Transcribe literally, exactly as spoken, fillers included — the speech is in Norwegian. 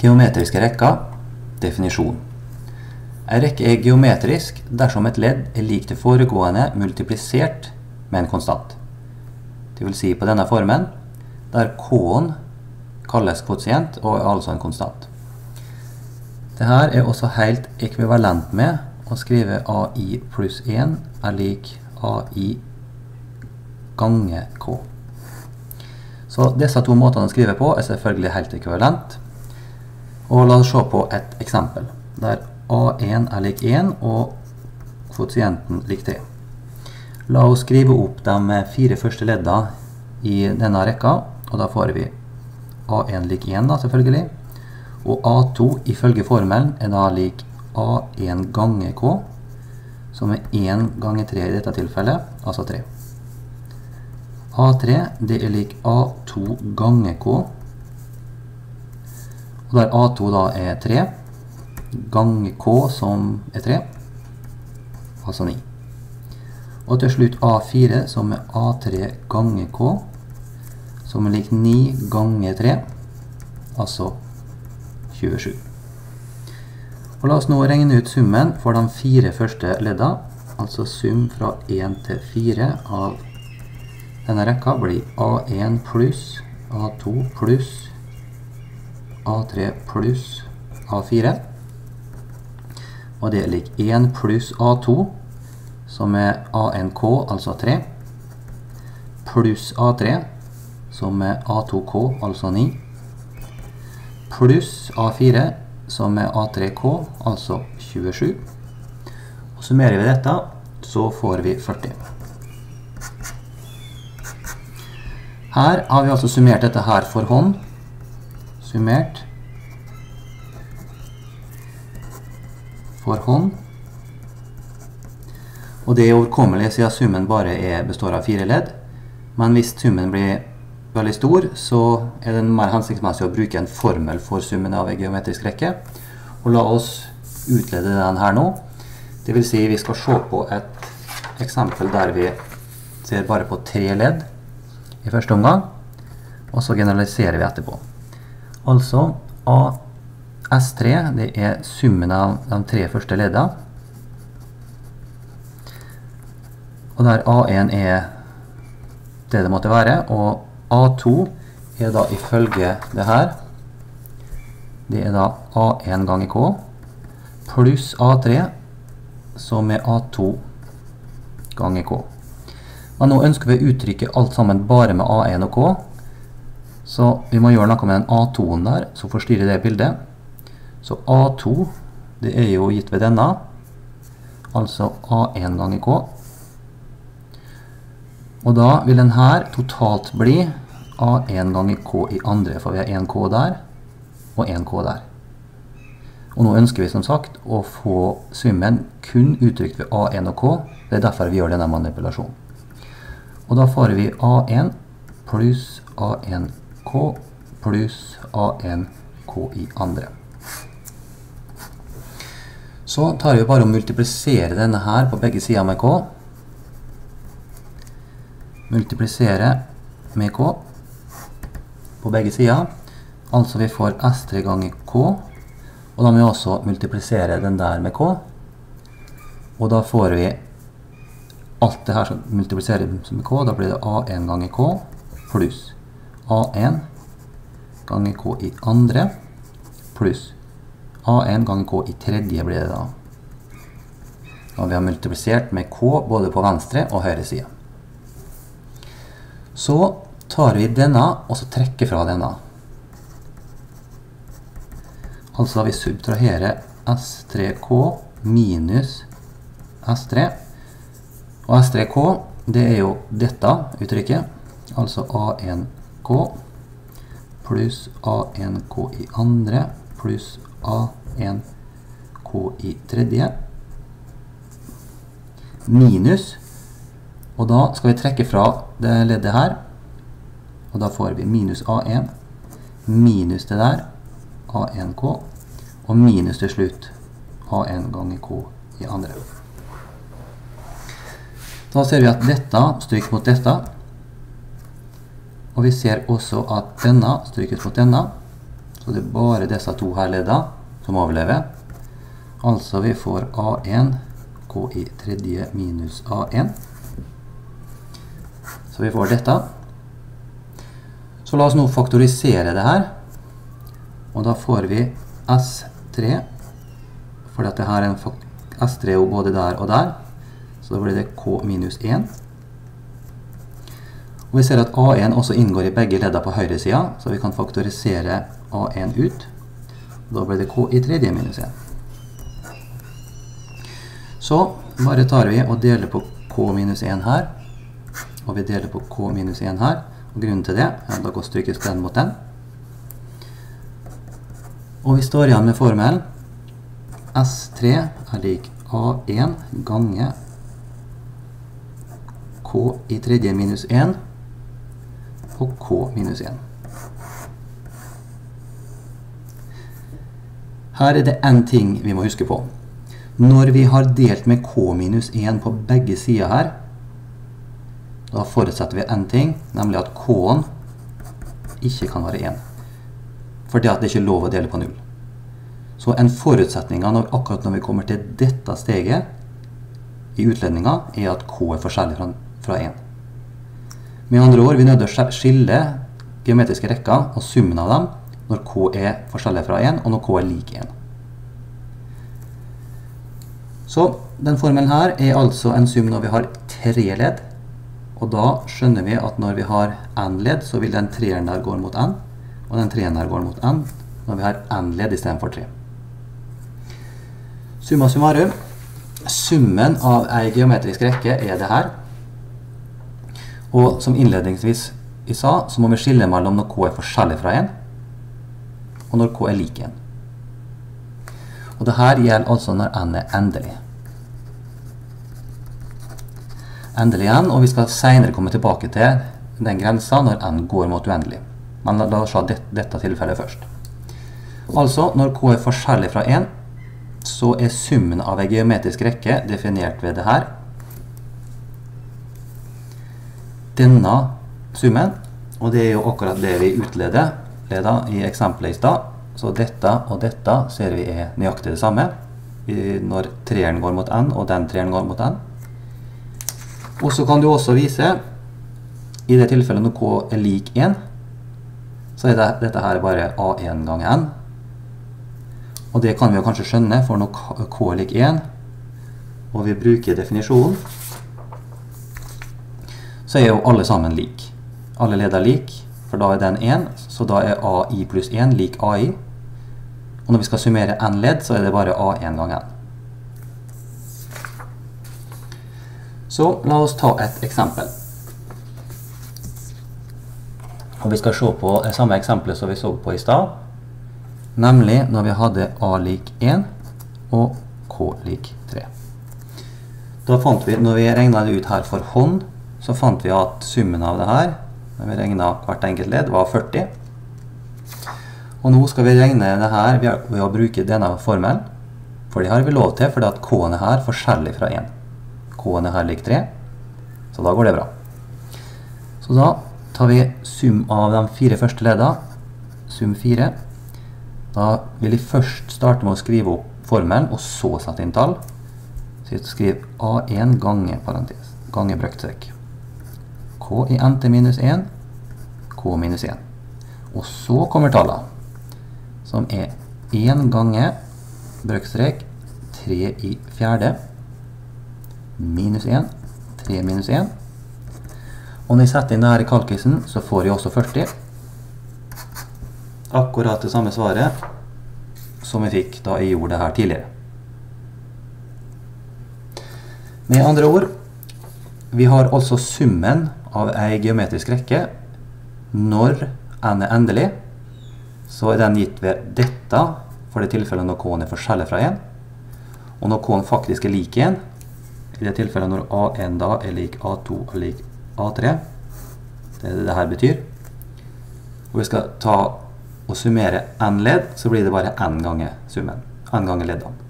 Geometriske rekker. Definisjon. En rekke er geometrisk dersom et ledd er lik det foregående multiplisert med en konstant. Det vil si på denne formen, der k-en kalles kvotient og er altså en konstant. Dette er også helt ekvivalent med å skrive ai pluss en er lik ai gange k. Så disse to måtene å skrive på er selvfølgelig helt ekvivalent. Og la oss se på et eksempel, der a en er lik en og kvotienten lik tre. La oss skrive opp de fire første leddene i denne rekka, og da får vi a en lik en da, selvfølgelig, og a to ifølge formelen er da lik a en gange k, som er en ganger tre i dette tilfellet, altså tre. a tre det er lik a to gange k, og der a to da er tre, ganger k som er tre, altså ni. Og til slutt a fire som er a tre ganger k, som er lik ni ganger tre, altså tjuesju. Og la oss nå regne ut summen for de fire første leddene, altså sum fra en til fire av denne rekka blir a en pluss a to pluss a tre pluss a fire, og det er lik en pluss a to, som er a en k, altså tre, pluss a tre, som er a to k, altså ni, pluss a fire, som er a tre k, altså tjuesju. Og summerer vi dette, så får vi førti. Her har vi altså summert dette her for hånd, summert for hånd, og det er overkommelig siden summen bare er, består av fire ledd, men hvis summen blir veldig stor, så er det mer hensiktsmessig å bruke en formel for summen av en geometrisk rekke, og la oss utlede den her nå. Det vil si vi skal se på et eksempel der vi ser bare på tre ledd i første omgang, og så generaliserer vi etterpå. Altså a S tre, det er summen av de tre første leddene. Og der a en er det det måtte være, og a to er da ifølge det her, det er da a en ganger k, pluss a tre, som er a to ganger k. Men nå ønsker vi å uttrykke alt sammen bare med a en og k, så vi må gjøre noe med den a to-en der, så forstyrrer det bildet. Så a to, det er jo gitt ved denne, altså a en ganger k. Og da vil den her totalt bli a en ganger k i andre, for vi har en k der, og en k der. Og nå ønsker vi som sagt å få summen kun uttrykt ved a en og k, det er derfor vi gjør denne manipulasjonen. Og da får vi a en pluss a en k pluss a en k i andre. Så tar vi bare å multiplisere denne her på begge sider med k. Multiplisere med k på begge sider. Altså vi får S tre ganger k, og da må vi også multiplisere den der med k. Og da får vi alt det her som multipliserer med k, da blir det a en ganger k pluss a en ganger k i andre pluss a en ganger k i tredje blir det da. Og vi har multiplisert med k både på venstre og høyre side. Så tar vi denne og så trekker fra denne. Altså vi subtraherer S tre K minus S tre. Og S tre K det er jo dette uttrykket, altså A en K pluss A en K i andre pluss A en K i tredje minus, og da skal vi trekke fra det leddet her, og da får vi minus A en minus det der, A en K, og minus til slutt A en ganger K i andre. Da ser vi at dette strykes mot dette, og vi ser også at denne strykes mot denne, så det er bare disse to her leddene som overlever. Altså vi får A en K i tredje minus A en. Så vi får dette. Så la oss nå faktorisere det her. Og da får vi S tre, fordi at det her er en S tre jo både der og der. Så da blir det K minus en. Og vi ser at A en også inngår i begge ledda på høyre siden, så vi kan faktorisere A en ut. Da blir det K i tredje minus en. Så bare tar vi og deler på K minus en her, og vi deler på K minus en her. Og grunnen til det, ja, da går strykes den mot den. Og vi står igjen med formelen S tre er lik A en gange K i tredje minus en og K minus en. Her er det en ting vi må huske på. Når vi har delt med K minus en på begge sider her, da forutsetter vi en ting, nemlig at K-en ikke kan være en. Fordi at det ikke er lov å dele på null. Så en forutsetning når, akkurat når vi kommer til dette steget i utledningen, er at K er forskjellig fra, fra en. Med andre ord, vi er nødt til å skille geometriske rekker og summen av dem når K er forskjellig fra en, og når K er lik en. Så den formelen her er altså en sum når vi har tre ledd, og da skjønner vi at når vi har n ledd, så vil den treeren der gå mot n, og den treeren der går mot n, når vi har n ledd i stedet for tre. Summa summarum, summen av en geometrisk rekke er det her. Og som innledningsvis vi sa, så må vi skille mellom når K er forskjellig fra en, og når K er lik en. Og det her gjelder altså når n er endelig. Endelig igjen, og vi skal senere komme tilbake til den grensen når n går mot uendelig. Men la oss se det, dette tilfellet først. Altså, når K er forskjellig fra en, så er summen av en geometrisk rekke definert ved det her. Denne summen, og det er jo akkurat det vi utleder leder i eksempelet i stad. Så dette og dette ser vi er nøyaktig det samme når treeren går mot n og den treeren går mot n. Og så kan du også vise, i det tilfellet når K er lik en, så er det, dette her bare A en ganger n. Og det kan vi jo kanskje skjønne, for når K er lik en, og vi bruker definisjonen, så er jo alle sammen lik. Alle leder lik, for da er den en, så da er A I pluss en lik A I. Og når vi skal summere n ledd, så er det bare A en ganger n. Så la oss ta et eksempel. Og vi skal se på det samme eksempelet som vi så på i stad, nemlig når vi hadde A lik en og K lik tre. Da fant vi, når vi regnet det ut her for hånd, så fant vi at summen av det her, når vi regnet hvert enkelt ledd, var førti. Og nå skal vi regne det her ved å bruke denne formelen, for det har vi lov til, fordi at K-en er her forskjellig fra en. K-en er her lik tre, så da går det bra. Så da tar vi sum av de fire første leddene, sum fire. Da vil vi først starte med å skrive opp formelen, og så sette inn tall. Så vi skriver A en gange parentes, gange brøktstrekk. K i n til minus en, K minus en. Og så kommer tallet, som er en gange brøktstrekk, tre i fjerde, minus en, tre minus en. Og når jeg setter inn det her i kalkisen, så får jeg også førti. Akkurat det samme svaret som jeg fikk da jeg gjorde det her tidligere. Med andre ord, vi har altså summen av en geometrisk rekke. Når n er endelig, så er den gitt ved dette, for det tilfellet når k-en er forskjellig fra en. Og når k-en faktisk er lik en, i det tilfellet når A en da er lik A to og lik A tre, det er det det her betyr. Og vi skal ta og summere n ledd, så blir det bare n ganger summen, n ganger leddene.